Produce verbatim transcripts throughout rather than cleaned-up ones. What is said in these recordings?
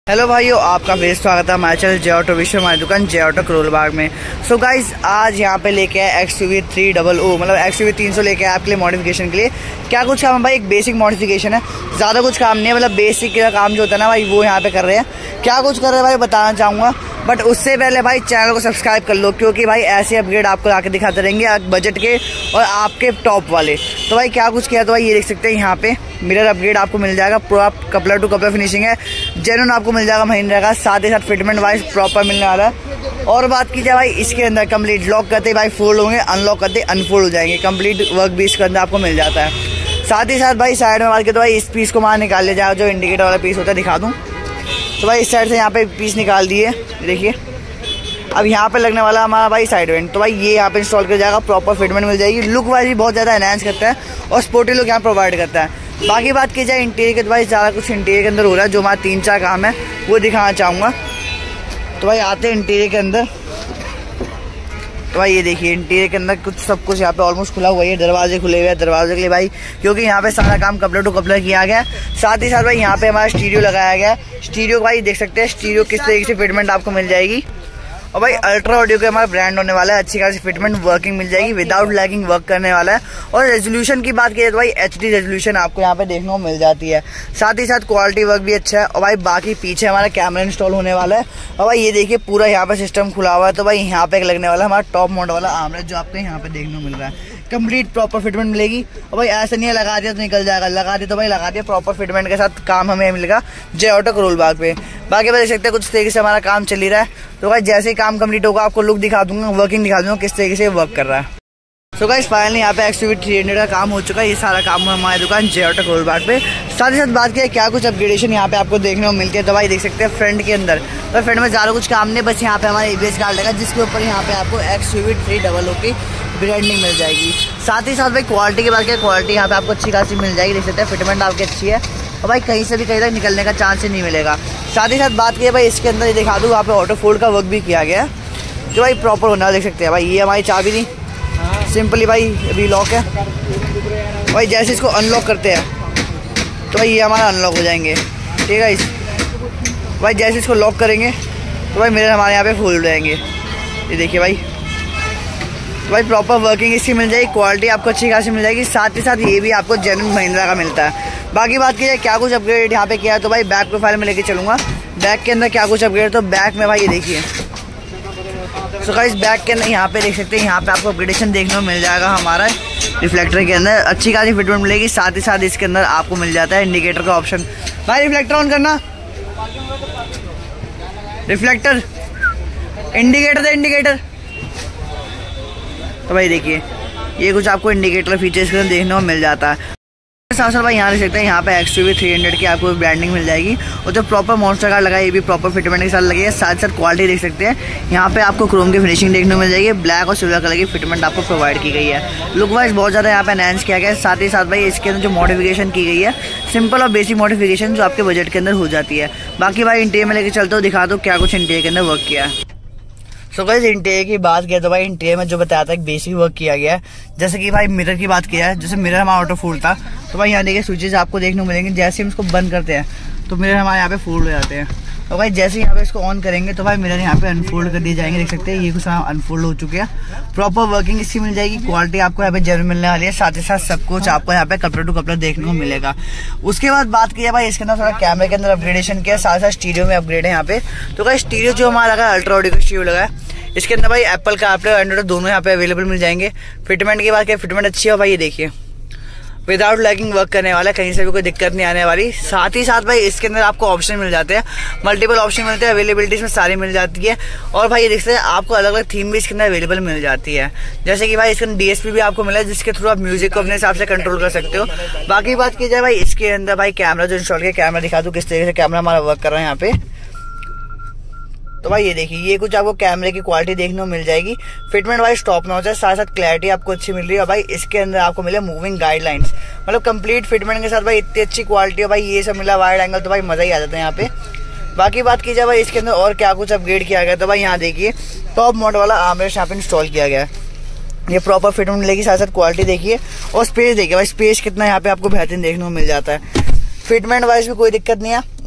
Hello भाइयों, आपका फिर स्वागत है हमारे चैनल जय ऑटो विश्व, हमारी दुकान जय ऑटो करोल बाग में। सो so गाइस, आज यहाँ पे लेके आए X U V three double O मतलब एक्स यू वी तीन सौ लेके आए आपके लिए मॉडिफिकेशन के लिए। क्या कुछ काम है भाई, एक बेसिक मॉडिफिकेशन है, ज़्यादा कुछ काम नहीं है, मतलब बेसिक का काम जो होता है ना भाई वो यहाँ पे कर रहे हैं। क्या कुछ कर रहे हैं भाई बताना चाहूँगा, बट उससे पहले भाई चैनल को सब्सक्राइब कर लो, क्योंकि भाई ऐसे अपग्रेड आपको आके दिखाते रहेंगे बजट के और आपके टॉप वाले। तो भाई क्या कुछ किया, तो भाई ये देख सकते हैं यहाँ पे मिरर अपग्रेड आपको मिल जाएगा, पूरा कपलर टू कपलर फिनिशिंग है, जेन्युइन आपको मिल जाएगा महिंद्रा का, साथ ही साथ फिटमेंट वाइज प्रॉपर मिलने वाला है। और बात की जाए भाई इसके अंदर कंप्लीट लॉक करते भाई फोल्ड होंगे, अनलॉक करते अनफोल्ड हो जाएंगे, कंप्लीट वर्क भी इसके अंदर आपको मिल जाता है। साथ ही साथ भाई साइड में मार के तो भाई इस पीस को वहाँ निकाल लिया जाए, जो इंडिकेटर वाला पीस होता है दिखा दूँ तो भाई इस साइड से यहाँ पे पीस निकाल दिए, देखिए। अब यहाँ पे लगने वाला हमारा भाई साइड वेंट, तो भाई ये यहाँ पे इंस्टॉल कर जाएगा, प्रॉपर फिटमेंट मिल जाएगी, लुक वाइज भी बहुत ज़्यादा एनहांस करता है और स्पोर्टी लुक यहाँ प्रोवाइड करता है। बाकी बात की जाए इंटीरियर के, तो भाई ज़्यादा कुछ इंटीरियर के अंदर हो रहा है, जो हमारा तीन चार काम है वो दिखाना चाहूँगा। तो भाई आते हैं इंटीरियर के अंदर, तो भाई ये देखिए इंटीरियर के अंदर कुछ सब कुछ यहाँ पे ऑलमोस्ट खुला हुआ है, दरवाजे खुले हुए हैं दरवाजे के लिए भाई, क्योंकि यहाँ पे सारा काम कपलर टू कपलर किया गया है। साथ ही साथ भाई यहाँ पे हमारा स्टीरियो लगाया गया है, स्टीरियो भाई देख सकते हैं स्टीरियो किस तरीके से फिटमेंट आपको मिल जाएगी। और भाई अल्ट्रा ऑडियो के हमारा ब्रांड होने वाला है, अच्छी खासी फिटमेंट वर्किंग मिल जाएगी, विदाउट लैगिंग वर्क करने वाला है। और रेजोल्यूशन की बात की तो भाई एच डी रेजोल्यूशन आपको यहाँ पे देखने को मिल जाती है, साथ ही साथ क्वालिटी वर्क भी अच्छा है। और भाई बाकी पीछे हमारा कैमरा इंस्टॉल होने वाला है, और भाई ये देखिए पूरा यहाँ पे सिस्टम खुला हुआ है। तो भाई यहाँ पे लगने वाला हमारा टॉप मॉडल वाला आर्मरेस्ट जो आपको यहाँ पे देखने को मिल रहा है, कंप्लीट प्रॉपर फिटमेंट मिलेगी। और भाई ऐसा नहीं है लगा दिया तो निकल जाएगा, लगा दिया तो भाई लगा दिया, प्रॉपर फिटमेंट के साथ काम हमें मिलेगा जय ऑटो करोल बाग पे। बाकी भाई देख सकते हैं कुछ तरीके से हमारा काम चल ही रहा है। तो भाई जैसे ही काम कंप्लीट होगा आपको लुक दिखा दूंगा, वर्किंग दिखा दूंगा किस तरीके से वर्क कर रहा है। सो गाइस फाइनली यहाँ पे X U V three hundred का काम हो चुका है, ये सारा काम हमारी दुकान जय ऑटो करोल बाग पे। साथ ही साथ बात की क्या कुछ अपग्रेडेशन यहाँ पे आपको देखने को मिलती है, तो भाई देख सकते हैं फ्रंट के अंदर, तो फ्रंट में ज़्यादा कुछ काम नहीं, बस यहाँ पे हमारा एबीएस कार्ड लगा, जिसके ऊपर यहाँ पे आपको X U V three double O की ब्रांडिंग मिल जाएगी। साथ ही साथ भाई क्वालिटी की बात करें, क्वालिटी यहाँ पे आपको अच्छी खासी मिल जाएगी, देख सकते हैं फिटमेंट आपकी अच्छी है, और भाई कहीं से भी कहीं तक निकलने का चांस ही नहीं मिलेगा। साथ ही साथ बात की भाई इसके अंदर दिखा दूँ, वहाँ पे ऑटो फोल्ड का वर्क भी किया गया है, जो भाई प्रॉपर होना देख सकते हैं। भाई ये हमारी चाबी थी, सिंपली भाई अभी लॉक है, भाई जैसे इसको अनलॉक करते हैं तो भाई ये हमारा अनलॉक हो जाएंगे, ठीक है। इस भाई जैसे इसको लॉक करेंगे तो भाई मिरर हमारे यहाँ पे खोल जाएंगे, ये देखिए भाई। तो भाई प्रॉपर वर्किंग इसकी मिल जाएगी, क्वालिटी आपको अच्छी खासी मिल जाएगी, साथ ही साथ ये भी आपको जेन्युइन महिंद्रा का मिलता है। बाकी बात की जाए क्या कुछ अपग्रेड यहाँ पे किया है, तो भाई बैक प्रोफाइल में लेके चलूँगा, बैक के अंदर क्या कुछ अपग्रेड, तो बैक में भाई ये देखिए। सो गाइस बैक के अंदर यहाँ पे देख सकते हैं, यहाँ पे आपको अपग्रेडेशन देखने को मिल जाएगा हमारा रिफ्लेक्टर के अंदर, अच्छी खासी फिटमेंट मिलेगी। साथ ही साथ इसके अंदर आपको मिल जाता है इंडिकेटर का ऑप्शन। भाई रिफ्लेक्टर ऑन करना, रिफ्लेक्टर इंडिकेटर दे इंडिकेटर। तो भाई देखिए ये कुछ आपको इंडिकेटर फीचर्स के अंदर देखने को मिल जाता है। साथ साथ भाई यहाँ देख सकते हैं, यहाँ पे X U V three hundred की आपको ब्रांडिंग मिल जाएगी, और जो प्रॉपर मॉन्स्टर कार्ड लगा है ये भी प्रॉपर फिटमेंट के साथ लगी है। साथ साथ क्वालिटी देख सकते हैं, यहाँ पे आपको क्रोम की फिनिशिंग देखने को मिल जाएगी, ब्लैक और सिल्वर कलर की फिटमेंट आपको प्रोवाइड की गई है, लुक वाइज बहुत ज़्यादा यहाँ पे एनहांस किया गया है। साथ ही साथ भाई इसके अंदर जो मॉडिफिकेशन की गई है, सिंपल और बेसिक मॉडिफिकेशन जो आपके बजट के अंदर हो जाती है। बाकी भाई इंटीरियर में लेके चलते हो, दिखा दो क्या कुछ इंटीरियर के अंदर वर्क किया है। सो गाइस इंटीरियर की बात किया तो भाई इंटीरियर में जो बताया था बेसिक वर्क किया गया है, जैसे कि भाई मिरर की बात किया है, जैसे मिरर हमारा ऑटो फूल था, तो भाई यहाँ देखिए स्विचेस आपको देखने को मिलेंगे, जैसे हम इसको बंद करते हैं तो मिरर हमारे यहाँ पे फोल्ड हो जाते हैं, और भाई जैसे यहाँ पे इसको ऑन करेंगे तो भाई मिरर यहाँ पे अनफोल्ड कर दिए जाएंगे, देख सकते हैं ये कुछ अनफोल्ड हो चुके हैं। प्रॉपर वर्किंग इसकी मिल जाएगी, क्वालिटी आपको यहाँ पे जरूर मिलने वाली है, साथ ही साथ सब कुछ आपको यहाँ पे कपलर टू कपलर देखने को मिलेगा। उसके बाद बात की भाई इसके अंदर थोड़ा कैमरे के अंदर अपग्रेडेशन किया, साथ साथ स्टीरियो में अपग्रेड है यहाँ पे। तो भाई स्टीरियो जो हमारा लगा अल्ट्रा ऑडियो का स्टीरियो लगा है, इसके अंदर भाई एप्पल का एप्पल एंड्रॉइड दोनों यहाँ पे अवेलेबल मिल जाएंगे। फिटमेंट की बात करें, फिटमेंट अच्छी है भाई, ये देखिए विदाउट लैगिंग वर्क करने वाला है, कहीं से भी कोई दिक्कत नहीं आने वाली। साथ ही साथ भाई इसके अंदर आपको ऑप्शन मिल जाते हैं, मल्टीपल ऑप्शन मिलते हैं, अवेलेबिलिटी इसमें सारी मिल जाती है। और भाई ये देख सकते हैं आपको अलग अलग थीम भी इसके अंदर अवेलेबल मिल जाती है, जैसे कि भाई इसके अंदर डीएसपी भी आपको मिला है, जिसके थ्रू आप म्यूजिक को अपने हिसाब से कंट्रोल कर सकते हो। बाकी बात की जाए भाई इसके अंदर भाई कैमरा जो इंस्टॉल किया, कैमरा दिखा दूँ किस तरीके से कैमरा हमारा वर्क कर रहा है यहाँ पे। तो भाई ये देखिए ये कुछ आपको कैमरे की क्वालिटी देखने को मिल जाएगी, फिटमेंट वाइज टॉप नॉच है, साथ साथ क्लैरिटी आपको अच्छी मिल रही है। और भाई इसके अंदर आपको मिले मूविंग गाइडलाइंस, मतलब कंप्लीट फिटमेंट के साथ भाई इतनी अच्छी क्वालिटी है, भाई ये सब मिला वाइड एंगल, तो भाई मजा ही आ जाता है यहाँ पे। बाकी बात की जाए भाई इसके अंदर और क्या कुछ अपग्रेड किया गया, तो भाई यहाँ देखिए टॉप मॉडल वाला आर्मरेस्ट यहाँ पे इंस्टॉल किया गया है, ये प्रॉपर फिटमेंट मिलेगी, साथ साथ क्वालिटी देखिए और स्पेस देखिए भाई, स्पेस कितना यहाँ पे आपको बेहतरीन देखने को मिल जाता है। फिटमेंट वाइज भी कोई दिक्कत नहीं है,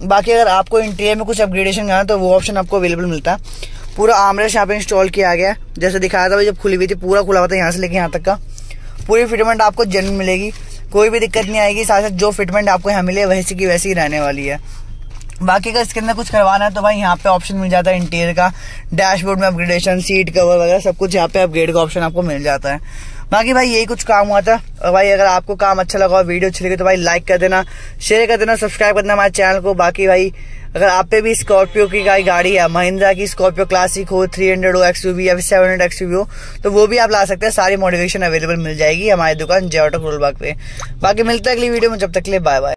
बाकी अगर आपको इंटीरियर में कुछ अपग्रेडेशन करना है तो वो ऑप्शन आपको अवेलेबल मिलता है। पूरा आर्मरेस्ट यहाँ पे इंस्टॉल किया गया है, जैसे दिखाया था भाई जब खुली हुई थी, पूरा खुला हुआ था यहाँ से लेके यहाँ तक का। पूरी फिटमेंट आपको जेन्युइन मिलेगी, कोई भी दिक्कत नहीं आएगी। साथ साथ जो फिटमेंट आपको यहाँ मिले वैसी की वैसी ही रहने वाली है। बाकी अगर इसके अंदर कुछ करवाना है तो भाई यहाँ पे ऑप्शन मिल जाता है इंटीरियर का, डैशबोर्ड में अपग्रेडेशन, सीट कवर वगैरह सब कुछ यहाँ पे अपग्रेड का ऑप्शन आपको मिल जाता है। बाकी भाई यही कुछ काम हुआ था। और भाई अगर आपको काम अच्छा लगा और वीडियो अच्छी लगी तो भाई लाइक कर देना, शेयर कर देना, सब्सक्राइब कर देना हमारे चैनल को। बाकी भाई अगर आप पे भी स्कॉर्पियो की गाड़ी है, महिंद्रा की स्कॉर्पियो क्लासिक हो, थ्री हंड्रेड हो एक्सयूवी या फिर सेवन हंड्रेड एक्सयूवी हो, तो वो भी आप ला सकते हैं। सारी मॉडिफिकेशन अवेलेबल मिल जाएगी हमारी दुकान जय ऑटो करोल बाग पे। बाकी मिलता है अगली वीडियो में, जब तक के लिए बाय बाय।